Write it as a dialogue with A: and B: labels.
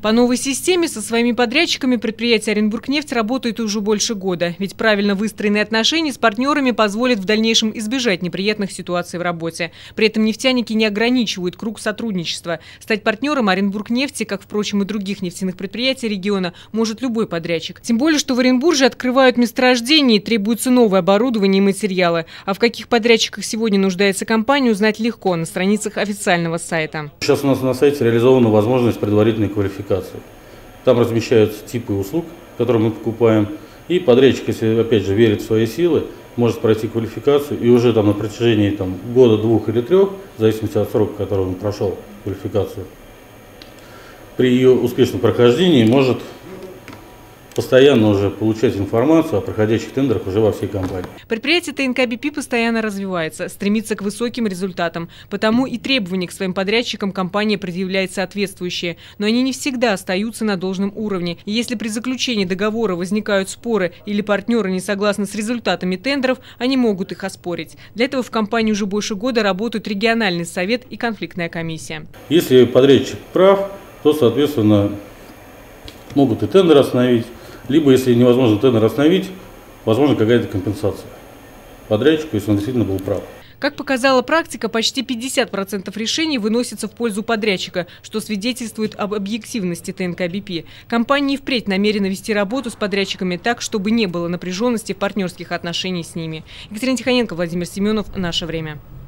A: По новой системе со своими подрядчиками предприятие «Оренбургнефть» работает уже больше года. Ведь правильно выстроенные отношения с партнерами позволят в дальнейшем избежать неприятных ситуаций в работе. При этом нефтяники не ограничивают круг сотрудничества. Стать партнером «Оренбургнефти», как, впрочем, и других нефтяных предприятий региона, может любой подрядчик. Тем более, что в Оренбурге открывают месторождения и требуется новое оборудование и материалы. А в каких подрядчиках сегодня нуждается компания, узнать легко на страницах официального сайта.
B: Сейчас у нас на сайте реализована возможность предварительной квалификации. Там размещаются типы услуг, которые мы покупаем. И подрядчик, если опять же верит в свои силы, может пройти квалификацию и уже там на протяжении года, 2 или 3, в зависимости от срока, который он прошел квалификацию, при ее успешном прохождении может постоянно уже получать информацию о проходящих тендерах уже во всей компании.
A: Предприятие ТНК БП постоянно развивается, стремится к высоким результатам. Потому и требования к своим подрядчикам компания предъявляет соответствующие. Но они не всегда остаются на должном уровне. И если при заключении договора возникают споры или партнеры не согласны с результатами тендеров, они могут их оспорить. Для этого в компании уже больше года работают региональный совет и конфликтная комиссия.
B: Если подрядчик прав, то, соответственно, могут и тендер остановить. Либо, если невозможно тендер остановить, возможно какая-то компенсация подрядчику, если он действительно был прав.
A: Как показала практика, почти 50% решений выносятся в пользу подрядчика, что свидетельствует об объективности ТНК БП. Компания и впредь намерена вести работу с подрядчиками так, чтобы не было напряженности в партнерских отношениях с ними. Екатерина Тихоненко, Владимир Семенов. Наше время.